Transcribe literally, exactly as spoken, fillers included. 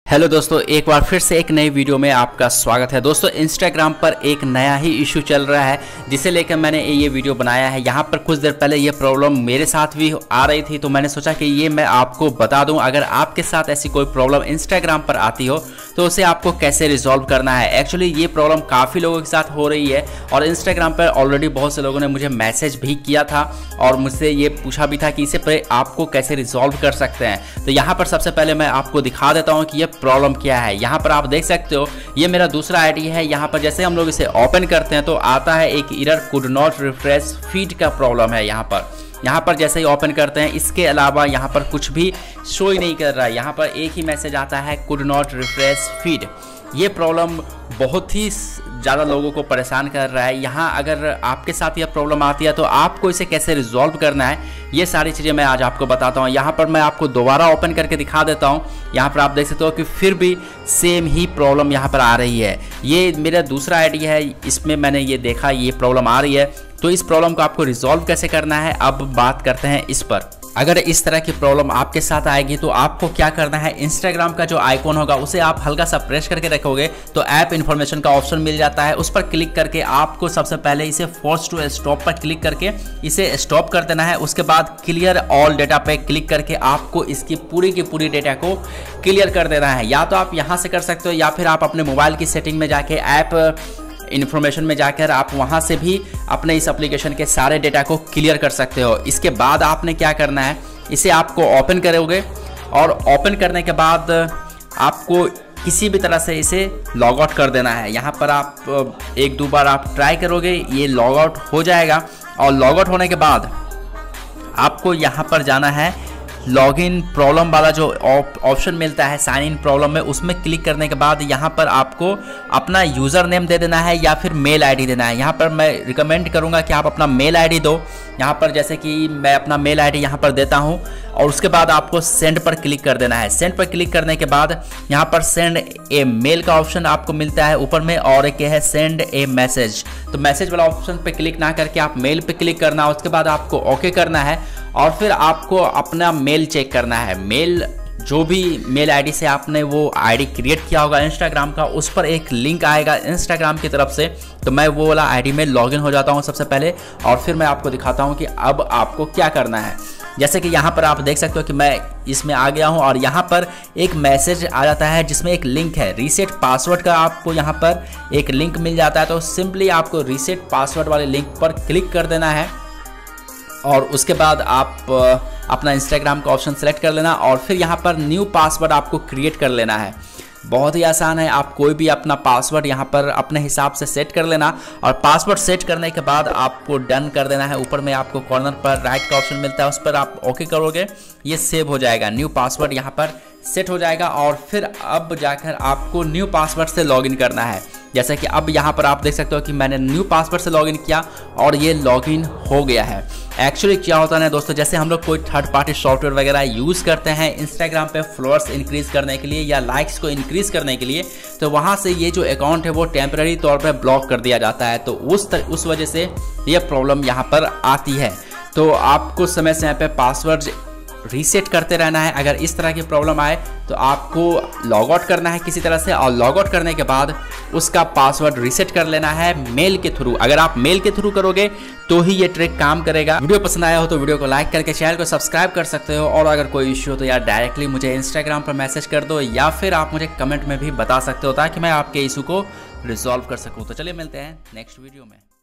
Hello दोस्तों, एक बार फिर से एक नई वीडियो में आपका स्वागत है। दोस्तों, इंस्टाग्राम पर एक नया ही इशू चल रहा है जिसे लेकर मैंने ये वीडियो बनाया है। यहाँ पर कुछ देर पहले ये प्रॉब्लम मेरे साथ भी आ रही थी, तो मैंने सोचा कि ये मैं आपको बता दूं। अगर आपके साथ ऐसी कोई प्रॉब्लम इंस्टाग्राम पर आती हो तो उसे आपको कैसे रिजॉल्व करना है। एक्चुअली ये प्रॉब्लम काफ़ी लोगों के साथ हो रही है और इंस्टाग्राम पर ऑलरेडी बहुत से लोगों ने मुझे मैसेज भी किया था और मुझसे ये पूछा भी था कि इसे पर आपको कैसे रिजॉल्व कर सकते हैं। तो यहाँ पर सबसे पहले मैं आपको दिखा देता हूँ कि ये प्रॉब्लम क्या है। यहाँ पर आप देख सकते हो, ये मेरा दूसरा आईडी है। यहाँ पर जैसे हम लोग इसे ओपन करते हैं तो आता है एक error, could not refresh feed का प्रॉब्लम है। यहाँ पर यहाँ पर जैसे ही ओपन करते हैं, इसके अलावा यहाँ पर कुछ भी शो ही नहीं कर रहा है। यहाँ पर एक ही मैसेज आता है, कुड नॉट रिफ्रेश फीड। ये प्रॉब्लम बहुत ही ज़्यादा लोगों को परेशान कर रहा है। यहाँ अगर आपके साथ यह प्रॉब्लम आती है तो आपको इसे कैसे रिजॉल्व करना है, ये सारी चीज़ें मैं आज आपको बताता हूँ। यहाँ पर मैं आपको दोबारा ओपन करके दिखा देता हूँ। यहाँ पर आप देख सकते हो कि फिर भी सेम ही प्रॉब्लम यहाँ पर आ रही है। ये मेरा दूसरा आईडी है, इसमें मैंने ये देखा ये प्रॉब्लम आ रही है। तो इस प्रॉब्लम को आपको रिजॉल्व कैसे करना है, अब बात करते हैं इस पर। अगर इस तरह की प्रॉब्लम आपके साथ आएगी तो आपको क्या करना है, इंस्टाग्राम का जो आइकॉन होगा उसे आप हल्का सा प्रेस करके रखोगे तो ऐप इन्फॉर्मेशन का ऑप्शन मिल जाता है। उस पर क्लिक करके आपको सबसे पहले इसे फोर्स टू स्टॉप पर क्लिक करके इसे स्टॉप कर देना है। उसके बाद क्लियर ऑल डेटा पे क्लिक करके आपको इसकी पूरी की पूरी डेटा को क्लियर कर देना है। या तो आप यहाँ से कर सकते हो या फिर आप अपने मोबाइल की सेटिंग में जाके ऐप इन्फॉर्मेशन में जाकर आप वहां से भी अपने इस एप्लीकेशन के सारे डेटा को क्लियर कर सकते हो। इसके बाद आपने क्या करना है, इसे आपको ओपन करोगे और ओपन करने के बाद आपको किसी भी तरह से इसे लॉग आउट कर देना है। यहाँ पर आप एक दो बार आप ट्राई करोगे, ये लॉग आउट हो जाएगा। और लॉग आउट होने के बाद आपको यहाँ पर जाना है, लॉगिन प्रॉब्लम वाला जो ऑप्शन मिलता है साइन इन प्रॉब्लम में, उसमें क्लिक करने के बाद यहाँ पर आपको अपना यूज़र नेम दे देना है या फिर मेल आईडी देना है। यहाँ पर मैं रिकमेंड करूँगा कि आप अपना मेल आईडी दो। यहाँ पर जैसे कि मैं अपना मेल आईडी यहाँ पर देता हूँ और उसके बाद आपको सेंड पर क्लिक कर देना है। सेंड पर क्लिक करने के बाद यहाँ पर सेंड ए मेल का ऑप्शन आपको मिलता है ऊपर में, और एक है सेंड ए मैसेज। तो मैसेज वाला ऑप्शन पे क्लिक ना करके आप मेल पे क्लिक करना है। उसके बाद आपको ओके करना है और फिर आपको अपना मेल चेक करना है। मेल जो भी मेल आईडी से आपने वो आईडी क्रिएट किया होगा इंस्टाग्राम का, उस पर एक लिंक आएगा इंस्टाग्राम की तरफ से। तो मैं वो वाला आईडी में लॉगिन हो जाता हूँ सबसे पहले और फिर मैं आपको दिखाता हूँ कि अब आपको क्या करना है। जैसे कि यहाँ पर आप देख सकते हो कि मैं इसमें आ गया हूँ और यहाँ पर एक मैसेज आ जाता है जिसमें एक लिंक है रीसेट पासवर्ड का। आपको यहाँ पर एक लिंक मिल जाता है, तो सिंपली आपको रीसेट पासवर्ड वाले लिंक पर क्लिक कर देना है और उसके बाद आप अपना इंस्टाग्राम का ऑप्शन सेलेक्ट कर लेना और फिर यहाँ पर न्यू पासवर्ड आपको क्रिएट कर लेना है। बहुत ही आसान है, आप कोई भी अपना पासवर्ड यहाँ पर अपने हिसाब से सेट कर लेना और पासवर्ड सेट करने के बाद आपको डन कर देना है। ऊपर में आपको कॉर्नर पर राइट का ऑप्शन मिलता है, उस पर आप ओके करोगे, ये सेव हो जाएगा। न्यू पासवर्ड यहाँ पर सेट हो जाएगा और फिर अब जाकर आपको न्यू पासवर्ड से लॉगिन करना है। जैसे कि अब यहाँ पर आप देख सकते हो कि मैंने न्यू पासवर्ड से लॉगिन किया और ये लॉगिन हो गया है। एक्चुअली क्या होता है ना दोस्तों, जैसे हम लोग कोई थर्ड पार्टी सॉफ्टवेयर वगैरह यूज़ करते हैं इंस्टाग्राम पे फॉलोअर्स इंक्रीज़ करने के लिए या लाइक्स को इंक्रीज़ करने के लिए, तो वहाँ से ये जो अकाउंट है वो टेम्पररी तौर पर ब्लॉक कर दिया जाता है। तो उस तर, उस वजह से ये प्रॉब्लम यहाँ पर आती है। तो आपको समय समय पे पासवर्ड रीसेट करते रहना है। अगर इस तरह की प्रॉब्लम आए तो आपको लॉग आउट करना है किसी तरह से और लॉग आउट करने के बाद उसका पासवर्ड रीसेट कर लेना है मेल के थ्रू। अगर आप मेल के थ्रू करोगे तो ही ये ट्रिक काम करेगा। वीडियो पसंद आया हो तो वीडियो को लाइक करके चैनल को सब्सक्राइब कर सकते हो और अगर कोई इश्यू हो तो यार डायरेक्टली मुझे इंस्टाग्राम पर मैसेज कर दो या फिर आप मुझे कमेंट में भी बता सकते हो ताकि मैं आपके इशू को रिजॉल्व कर सकूँ। तो चलिए मिलते हैं नेक्स्ट वीडियो में।